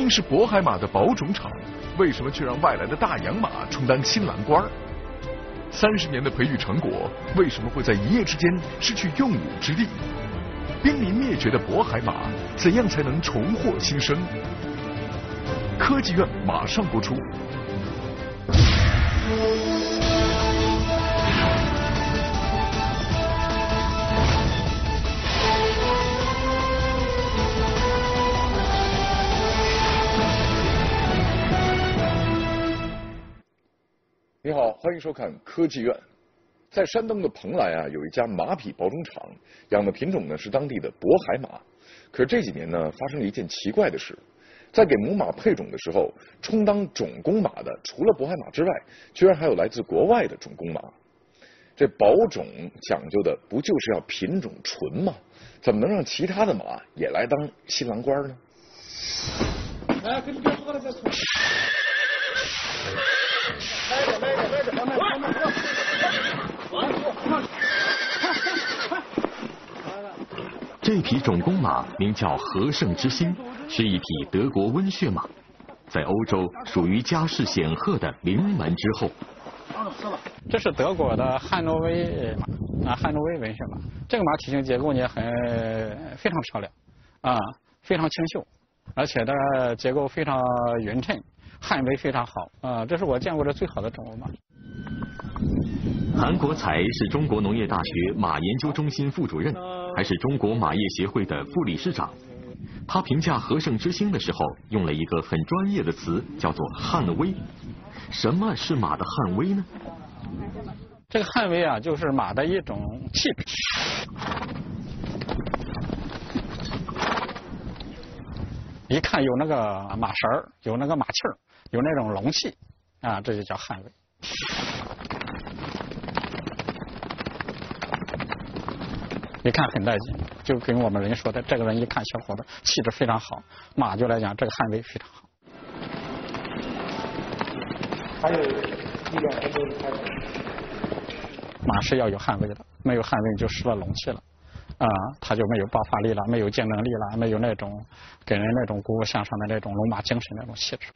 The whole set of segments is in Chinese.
明是渤海马的保种场，为什么却让外来的大洋马充当新郎官？30年的培育成果，为什么会在一夜之间失去用武之地？濒临灭绝的渤海马，怎样才能重获新生？科技院马上播出。你好，欢迎收看科技院。在山东的蓬莱啊，有一家马匹保种场，养的品种呢是当地的渤海马。可是这几年呢，发生了一件奇怪的事，在给母马配种的时候，充当种公马的除了渤海马之外，居然还有来自国外的种公马。这保种讲究的不就是要品种纯吗？怎么能让其他的马也来当新郎官呢？来，跟你别说了，再说。 这匹种公马名叫和盛之星，是一匹德国温血马，在欧洲属于家世显赫的名门之后。 这是德国的汉诺威马汉诺威温血马。这个马体型结构呢非常漂亮非常清秀，而且的结构非常匀称，汗味非常好这是我见过的最好的种马。 韩国才是中国农业大学马研究中心副主任，还是中国马业协会的副理事长。他评价和盛之星的时候，用了一个很专业的词，叫做汉威。什么是马的汉威呢？ 这个汉威啊，就是马的一种气质。一看有那个马神儿，有那个马气儿，有那种龙气这就叫汉威。一看很带劲，就跟我们人说的，这个人一看小伙子气质非常好，马就来讲这个汉威非常好。还有一个马是要有汉威的，没有汉威就失了龙气了他就没有爆发力了，没有竞争力了，没有那种给人那种鼓舞向上的那种龙马精神那种气质。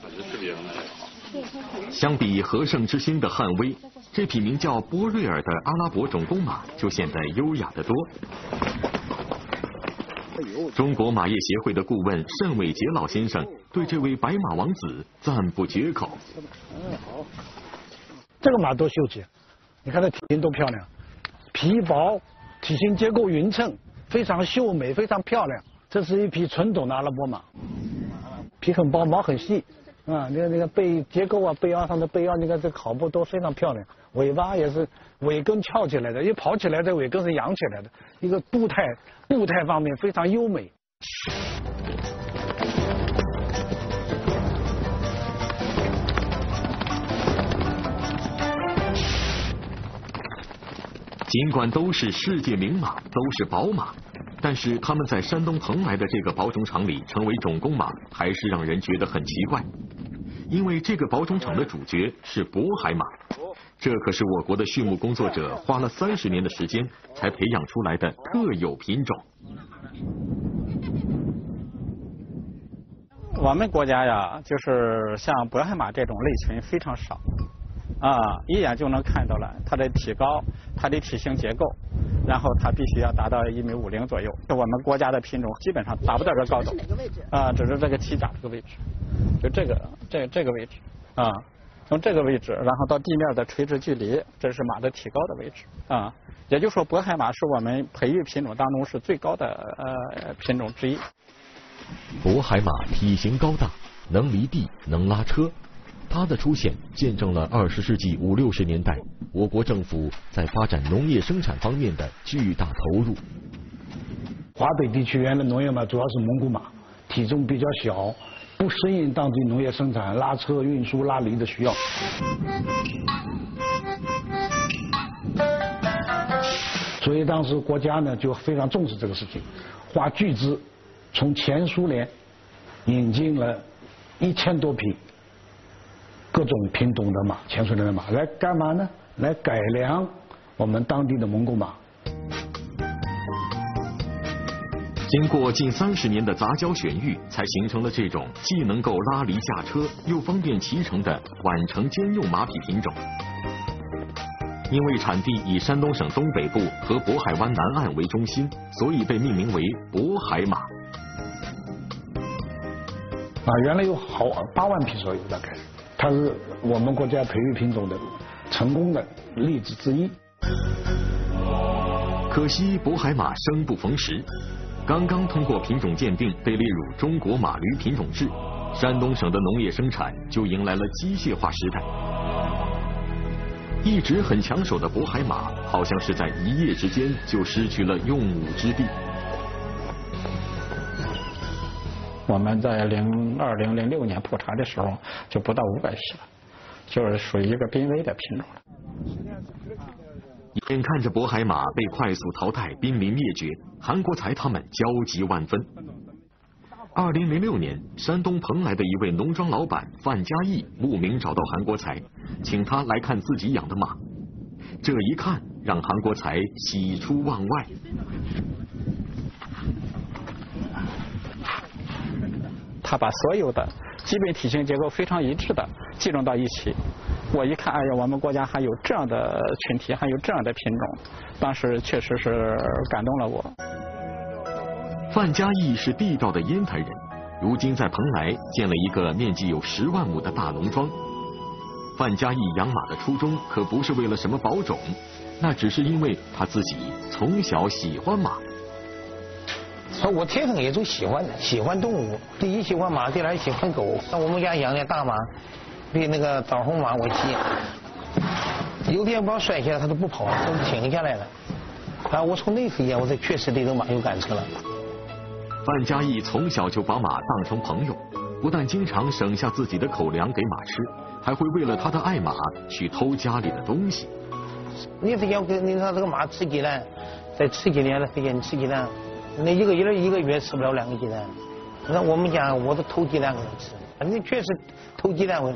相比和盛之星的汉威，这匹名叫波瑞尔的阿拉伯种公马就显得优雅得多。中国马业协会的顾问单伟杰老先生对这位白马王子赞不绝口。 这个马多秀气，你看它体型多漂亮，皮薄，体型结构匀称，非常秀美，非常漂亮。这是一匹纯种的阿拉伯马，皮很薄，毛很细那个背结构背腰上的背腰，你看这考部都非常漂亮，尾巴也是尾根翘起来的，一跑起来的尾根是扬起来的，一个步态方面非常优美。 尽管都是世界名马，都是宝马，但是他们在山东蓬莱的这个保种场里成为种公马，还是让人觉得很奇怪。因为这个保种场的主角是渤海马，这可是我国的畜牧工作者花了30年的时间才培养出来的特有品种。 我们国家呀，就是像渤海马这种类群非常少一眼就能看到了它的体高，它的体型结构，然后它必须要达到1.50米左右。我们国家的品种基本上达不到这高度只是这个体甲这个位置，就这个位置从这个位置，然后到地面的垂直距离，这是马的体高的位置也就是说，渤海马是我们培育品种当中是最高的品种之一。 渤海马体型高大，能犁地，能拉车。它的出现见证了20世纪50、60年代我国政府在发展农业生产方面的巨大投入。 华北地区原来农业马主要是蒙古马，体重比较小，不适应当地农业生产拉车、运输、拉犁的需要。所以当时国家呢就非常重视这个事情，花巨资从前苏联引进了1000多匹各种品种的马，前苏联的马，来干嘛呢？来改良我们当地的蒙古马。 经过近30年的杂交选育，才形成了这种既能够拉犁驾车，又方便骑乘的宛城兼用马匹品种。因为产地以山东省东北部和渤海湾南岸为中心，所以被命名为渤海马。 原来有8万匹左右，大概它是我们国家培育品种的成功的例子之一。 可惜渤海马生不逢时，刚刚通过品种鉴定被列入中国马驴品种志，山东省的农业生产就迎来了机械化时代。一直很抢手的渤海马，好像是在一夜之间就失去了用武之地。 我们在2006年普查的时候，就不到500匹了，就是属于一个濒危的品种了。 眼看着渤海马被快速淘汰、濒临灭绝，韩国才他们焦急万分。2006年，山东蓬莱的一位农庄老板范家义慕名找到韩国才，请他来看自己养的马。这一看，让韩国才喜出望外。 他把所有的基本体型结构非常一致的集中到一起，我一看，哎呀，我们国家还有这样的群体，还有这样的品种，当时确实是感动了我。 范家义是地道的烟台人，如今在蓬莱建了一个面积有10万亩的大农庄。范家义养马的初衷可不是为了什么保种，那只是因为他自己从小喜欢马。 我天生也就喜欢动物，第一喜欢马，第二喜欢狗。像我们家养的大马，比那个枣红马我骑，有天把我摔下来，它都不跑，它都停下来了。然后我从那时间，我才确实对这马有感情了。 范家义从小就把马当成朋友，不但经常省下自己的口粮给马吃，还会为了他的爱马去偷家里的东西。 你是要给你让这个马吃鸡蛋，再吃几年了，再给你吃鸡蛋，那一个月吃不了2个鸡蛋。那我们家我都偷鸡蛋给他吃，你确实偷鸡蛋喂马。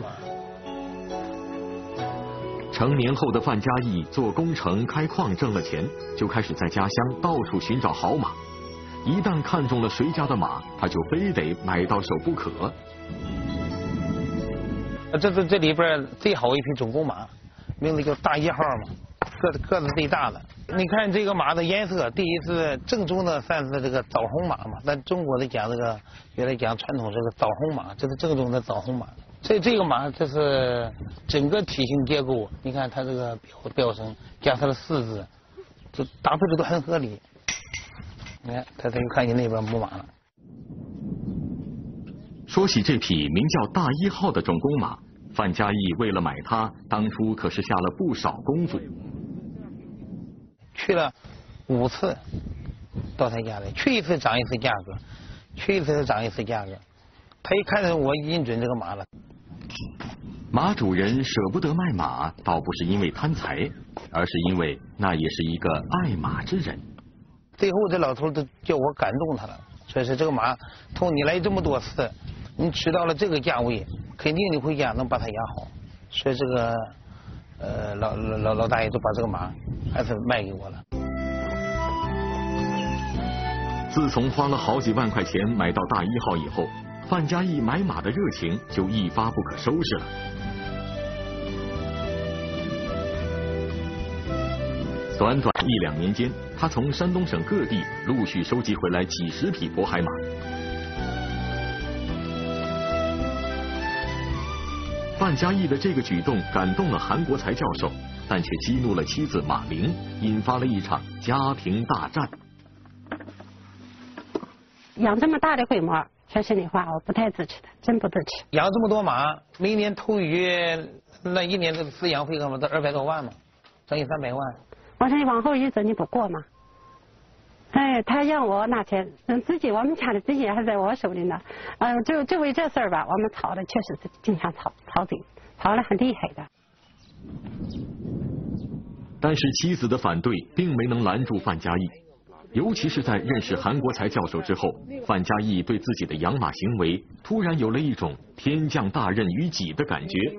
成年后的范家义做工程开矿挣了钱，就开始在家乡到处寻找好马。一旦看中了谁家的马，他就非得买到手不可。 这里边最好一匹种公马，名字叫大1号嘛，个子最大的。你看这个马的颜色，第一是正宗的，算是这个枣红马嘛。咱中国的讲这个，原来讲传统这个枣红马，这是正宗的枣红马。这个马，这是整个体型结构，你看它这个表层加它的四肢，这搭配的都很合理。你看，他又看见那边母马了。 说起这匹名叫大1号的种公马，范家义为了买它，当初可是下了不少功夫。 去了5次到他家里，去一次涨一次价格，去一次涨一次价格。他一看见我认准这个马了。 马主人舍不得卖马，倒不是因为贪财，而是因为那也是一个爱马之人。 最后这老头都叫我感动他了，所以说这个马，从你来这么多次，你吃到了这个价位，肯定你回家能把它养好。所以这个老大爷就把这个马还是卖给我了。 自从花了好几万块钱买到大1号以后，范家义买马的热情就一发不可收拾了。短短1、2年间，他从山东省各地陆续收集回来几10匹渤海马。范家义的这个举动感动了韩国才教授，但却激怒了妻子马玲，引发了一场家庭大战。 养这么大的规模，说心里话，我不太支持的，真不支持。 养这么多马，每年投予那一年的饲养费干嘛都200多万嘛，将近300万。 我说你往后日子你不过吗？哎，他让我拿钱，自己我们家的资金还在我手里呢。就为这事儿吧，我们吵的确实是经常吵嘴，吵得很厉害的。 但是妻子的反对并没能拦住范家义，尤其是在认识韩国才教授之后，范家义对自己的养马行为突然有了一种天降大任于己的感觉。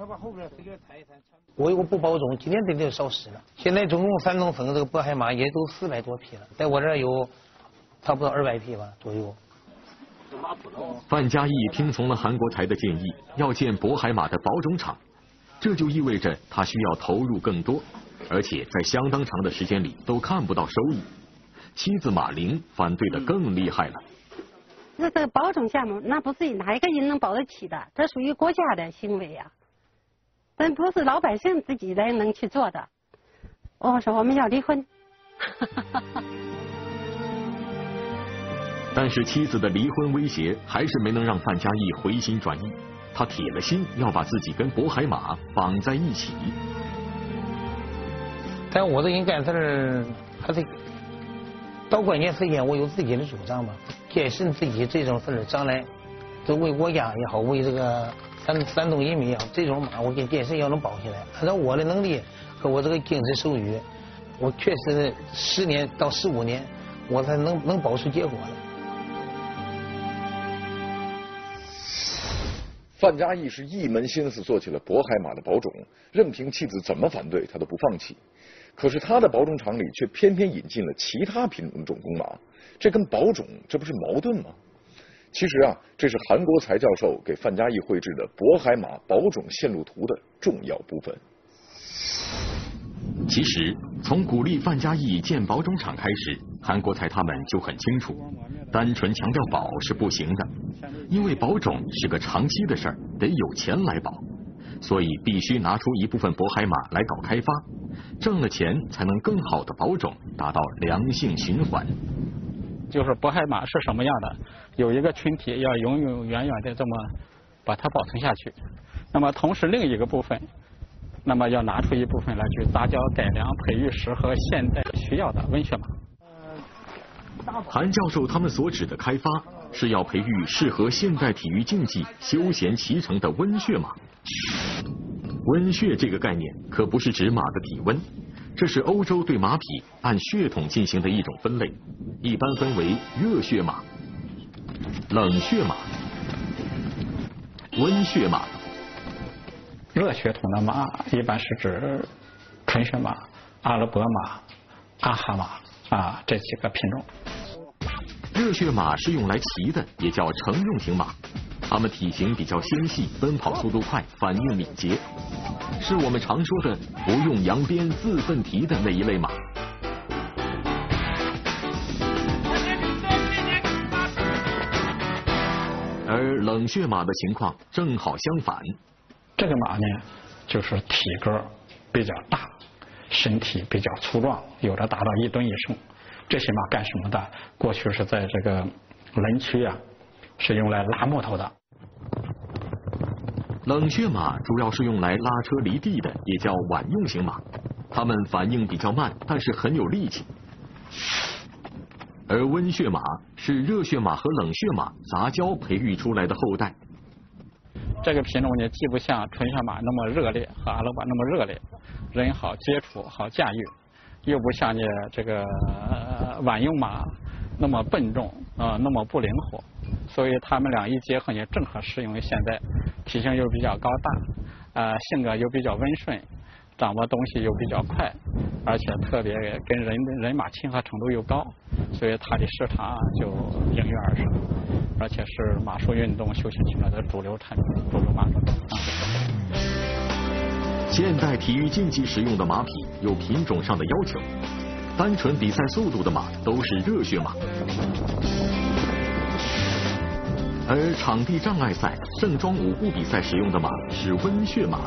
我有个不保种，今年得少10了。现在总共山东省这个渤海马也都400多匹了，在我这儿有差不多200匹吧左右。 范嘉义听从了韩国才的建议，要建渤海马的保种场，这就意味着他需要投入更多，而且在相当长的时间里都看不到收益。妻子马玲反对的更厉害了。 这个保种项目，那不是哪一个人能保得起的，这属于国家的行为呀，但不是老百姓自己人能去做的。我说我们要离婚。 但是妻子的离婚威胁还是没能让范嘉义回心转意，他铁了心要把自己跟渤海马绑在一起。 但我这人干事还是到关键时间我有自己的主张嘛，坚信自己这种事将来都为国家也好，为这个山东人民也好，这种马我跟坚信要能保下来。按照我的能力和我这个精神授予，我确实10年到15年我才能保出结果来。 范嘉义是一门心思做起了渤海马的保种，任凭妻子怎么反对，他都不放弃。可是他的保种场里却偏偏引进了其他品种的种公马，这跟保种这不是矛盾吗？其实啊，这是韩国才教授给范嘉义绘制的渤海马保种线路图的重要部分。 其实从鼓励范嘉义建保种场开始，韩国才他们就很清楚，单纯强调保是不行的，因为保种是个长期的事儿，得有钱来保，所以必须拿出一部分渤海马来搞开发，挣了钱才能更好的保种，达到良性循环。 就是渤海马是什么样的，有一个群体要永永远远的这么把它保存下去。那么同时另一个部分，那么要拿出一部分来去杂交改良培育适合现代需要的温血马。 韩教授他们所指的开发，是要培育适合现代体育竞技休闲骑乘的温血马。温血这个概念可不是指马的体温，这是欧洲对马匹按血统进行的一种分类，一般分为热血马、冷血马、温血马。 热血统的马一般是指纯血马、阿拉伯马、阿哈马这几个品种。 热血马是用来骑的，也叫乘用型马，它们体型比较纤细，奔跑速度快，反应敏捷，是我们常说的不用扬鞭自奋蹄的那一类马。而冷血马的情况正好相反， 这个马呢，就是体格比较大，身体比较粗壮，有的达到1吨以上。这些马干什么的？过去是在这个林区是用来拉木头的。 冷血马主要是用来拉车犁地的，也叫晚用型马，它们反应比较慢，但是很有力气。而温血马是热血马和冷血马杂交培育出来的后代。 这个品种呢，既不像纯血马那么热烈和阿拉伯那么热烈，人好接触好驾驭，又不像呢这个晚用马那么笨重那么不灵活，所以他们俩一结合呢，正好适用于现在，体型又比较高大，性格又比较温顺，掌握东西又比较快，而且特别跟人马亲和程度又高，所以它的市场就应运而生，而且是马术运动休闲骑马的主流产品、主流马种。 现代体育竞技使用的马匹有品种上的要求，单纯比赛速度的马都是热血马，而场地障碍赛、盛装舞步比赛使用的马是温血马。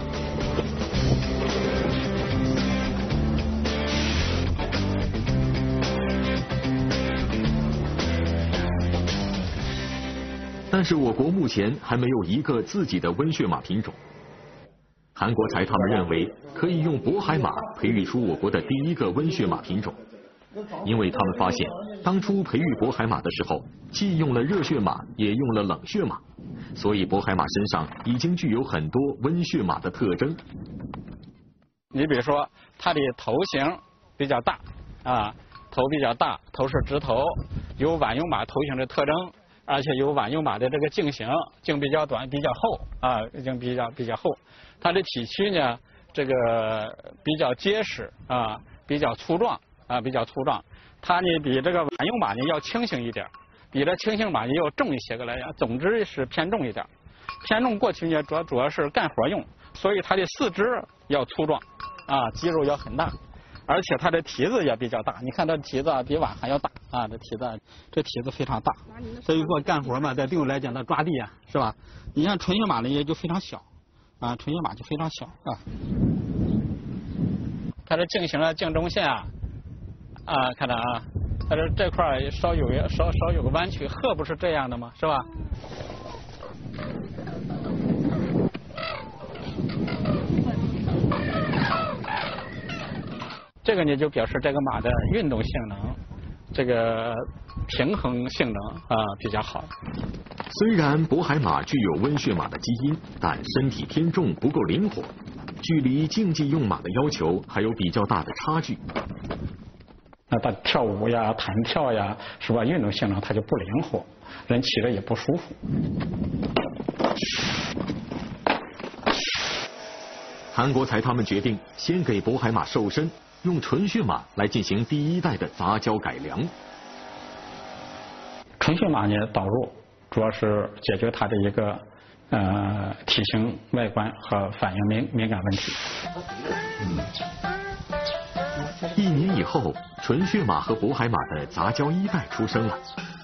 但是我国目前还没有一个自己的温血马品种。韩国才他们认为可以用渤海马培育出我国的第一个温血马品种，因为他们发现当初培育渤海马的时候，既用了热血马，也用了冷血马，所以渤海马身上已经具有很多温血马的特征。 你比如说，它的头型比较大头比较大，头是直头，有晚用马头型的特征，而且有晚用马的这个颈型，颈比较短，比较厚颈比较厚。它的体躯呢，这个比较结实比较粗壮比较粗壮。它呢比这个晚用马呢要轻型一点，比这轻型马呢要重一些个来讲，总之是偏重一点。偏重过去呢主要是干活用，所以它的四肢要粗壮，肌肉要很大。而且它的蹄子也比较大，你看这蹄子比碗还要大这蹄子非常大。所以说干活嘛，在对我来讲，它抓地是吧？你像纯血马呢也就非常小，纯血马就非常小它这颈型颈中线看着它这块稍有个弯曲，鹤不是这样的吗？是吧？这个呢就表示这个马的运动性能，这个平衡性能比较好。 虽然渤海马具有温血马的基因，但身体偏重，不够灵活，距离竞技用马的要求还有比较大的差距。 那它跳舞呀、弹跳呀，是吧？运动性能它就不灵活，人骑着也不舒服。 韩国才他们决定先给渤海马瘦身，用纯血马来进行第一代的杂交改良。 纯血马呢导入主要是解决它的一个体型、外观和反应敏感问题。 1年以后，纯血马和渤海马的杂交一代出生了。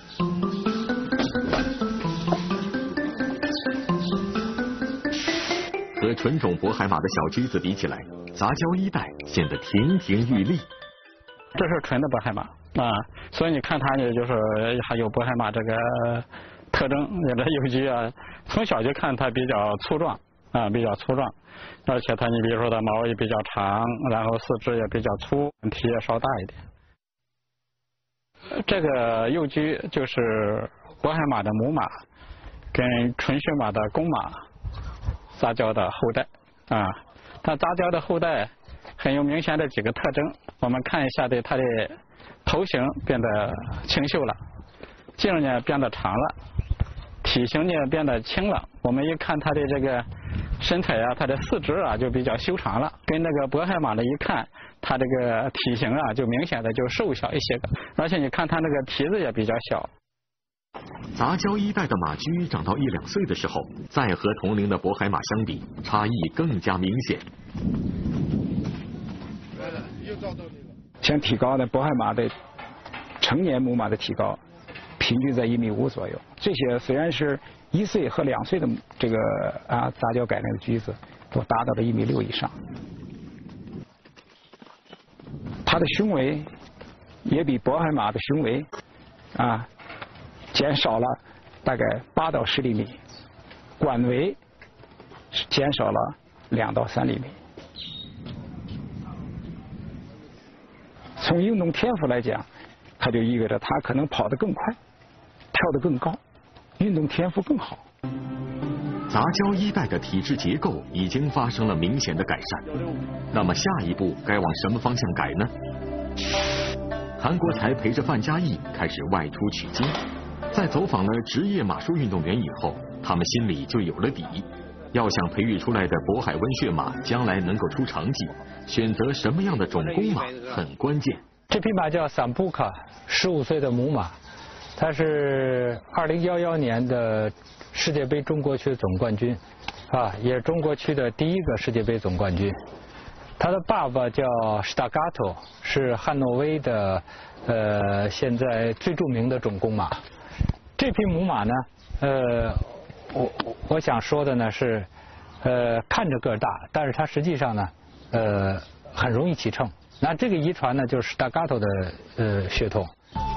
和纯种渤海马的小驹子比起来，杂交一代显得亭亭玉立。 这是纯的渤海马所以你看它呢，就是还有渤海马这个特征，有的幼驹从小就看它比较粗壮比较粗壮，而且它你比如说它毛也比较长，然后四肢也比较粗，蹄也稍大一点。这个幼驹就是渤海马的母马跟纯血马的公马杂交的后代它杂交的后代很有明显的几个特征，我们看一下它的头型变得清秀了，颈呢变得长了，体型呢变得轻了。我们一看它的这个身材它的四肢就比较修长了，跟那个渤海马的一看，它这个体型就明显的就瘦小一些个，而且你看它那个蹄子也比较小。 杂交一代的马驹长到1、2岁的时候，再和同龄的渤海马相比，差异更加明显。 像体高呢，渤海马的成年母马的体高平均在1.5米左右。这些虽然是1岁和2岁的这个杂交改良的驹子，都达到了1.6米以上。它的胸围也比渤海马的胸围减少了大概8到10厘米，管围减少了2到3厘米。从运动天赋来讲，它就意味着它可能跑得更快，跳得更高，运动天赋更好。 杂交一代的体质结构已经发生了明显的改善，那么下一步该往什么方向改呢？韩国才陪着范嘉义开始外出取经，在走访了职业马术运动员以后，他们心里就有了底。要想培育出来的渤海温血马将来能够出成绩，选择什么样的种公马很关键。 这匹马叫散布卡，15岁的母马，它是2011年的世界杯中国区总冠军，也是中国区的第一个世界杯总冠军。他的爸爸叫史塔加托，是汉诺威的现在最著名的种公马。这匹母马呢，我想说的呢是，看着个儿大，但是它实际上呢，很容易骑乘。那这个遗传呢，就是史塔加托的血统。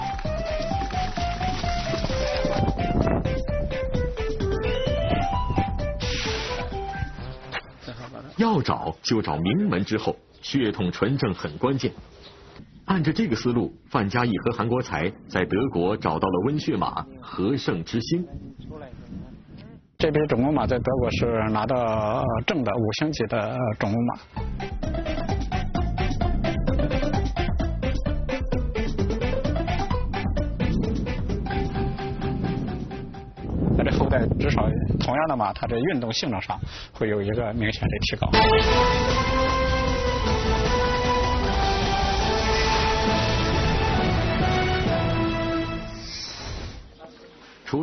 要找就找名门之后，血统纯正很关键。按着这个思路，范嘉义和韩国才在德国找到了温血马和胜之星。 这匹种公马在德国是拿到正的5星级的种公马。那这后代至少同样的马，它在运动性能上会有一个明显的提高。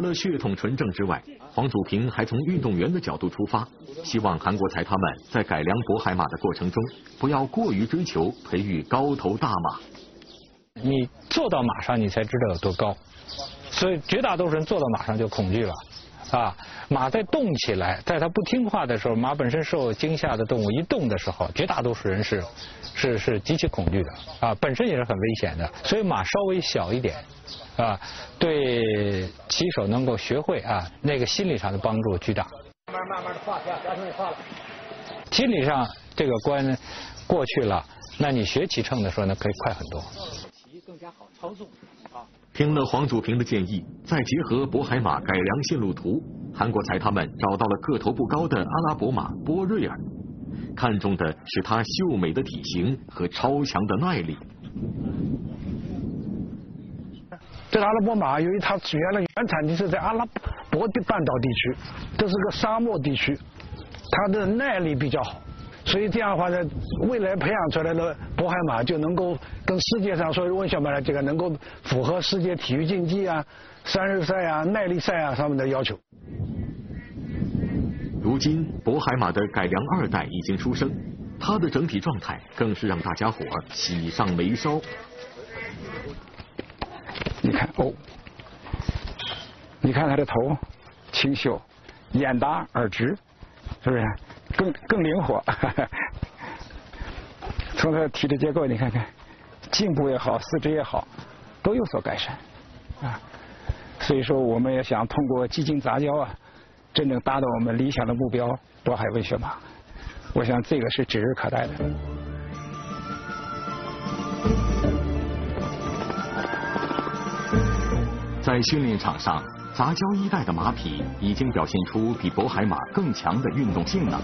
了血统纯正之外，黄祖平还从运动员的角度出发，希望韩国才他们在改良渤海马的过程中，不要过于追求培育高头大马。 你坐到马上，你才知道有多高。所以绝大多数人坐到马上就恐惧了，啊，马在动起来，在它不听话的时候，马本身受惊吓的动物一动的时候，绝大多数人是极其恐惧的，啊，本身也是很危险的。所以马稍微小一点，啊，对骑手能够学会啊那个心理上的帮助巨大。慢慢的画，不要冲你画了。心理上这个关过去了，那你学骑乘的时候呢，可以快很多。骑更加好操纵。 听了黄祖平的建议，再结合渤海马改良线路图，韩国才他们找到了个头不高的阿拉伯马波瑞尔，看中的是它秀美的体型和超强的耐力。 这个阿拉伯马由于它原产地是在阿拉伯的半岛地区，这是个沙漠地区，它的耐力比较好。所以这样的话呢，未来培养出来的渤海马就能够跟世界上所有温血马的这个能够符合世界体育竞技啊、3日赛啊、耐力赛啊上面的要求。 如今渤海马的改良2代已经出生，它的整体状态更是让大家伙喜上眉梢。 你看哦，你看它的头清秀，眼大耳直，是不是？更灵活，从它的体质结构你看看，颈部也好，四肢也好，都有所改善啊。所以说，我们也想通过几经杂交啊，真正达到我们理想的目标——渤海温血马。我想这个是指日可待的。 在训练场上，杂交1代的马匹已经表现出比渤海马更强的运动性能。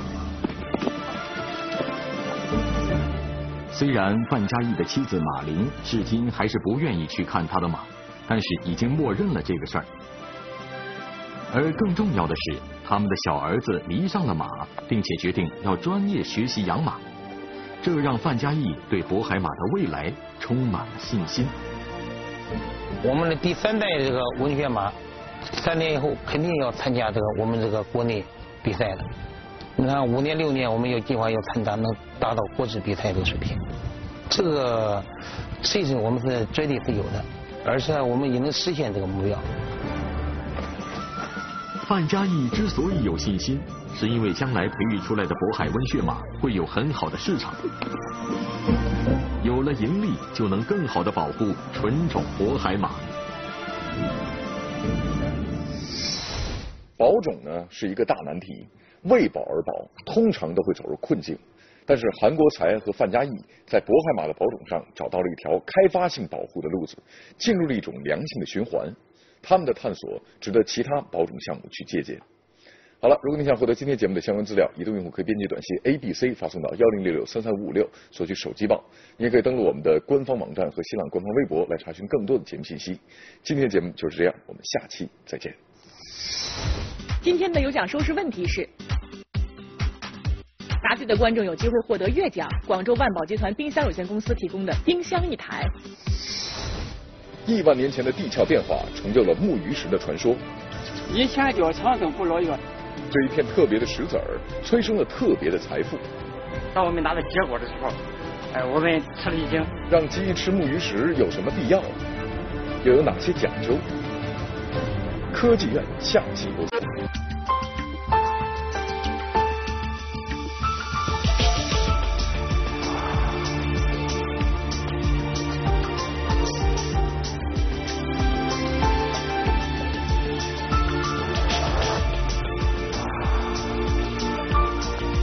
虽然范嘉义的妻子马玲至今还是不愿意去看他的马，但是已经默认了这个事儿。而更重要的是，他们的小儿子迷上了马，并且决定要专业学习养马，这让范嘉义对渤海马的未来充满了信心。 我们的第3代这个温血马，3年以后肯定要参加这个我们这个国内比赛的。你看5年6年，我们有计划要参加，能达到国际比赛的水平。这个水准我们是绝对是有的，而且我们也能实现这个目标。 范嘉义之所以有信心，是因为将来培育出来的渤海温血马会有很好的市场，有了盈利就能更好的保护纯种渤海马。 保种呢是一个大难题，为保而保，通常都会走入困境。但是韩国才和范嘉义在渤海马的保种上找到了一条开发性保护的路子，进入了一种良性的循环。他们的探索值得其他保种项目去借鉴。好了，如果你想获得今天节目的相关资料，移动用户可以编辑短信 ABC 发送到1066-33556索取手机报。你也可以登录我们的官方网站和新浪官方微博来查询更多的节目信息。今天的节目就是这样，我们下期再见。 今天的有奖收视问题是：答对的观众有机会获得月奖广州万宝集团冰箱有限公司提供的冰箱1台。 亿万年前的地壳变化成就了木鱼石的传说。 以前叫长生不老药。 这一片特别的石子儿催生了特别的财富。 当我们拿到结果的时候，我们吃了一惊。 让鸡吃木鱼石有什么必要？又有哪些讲究？科技院下期播出。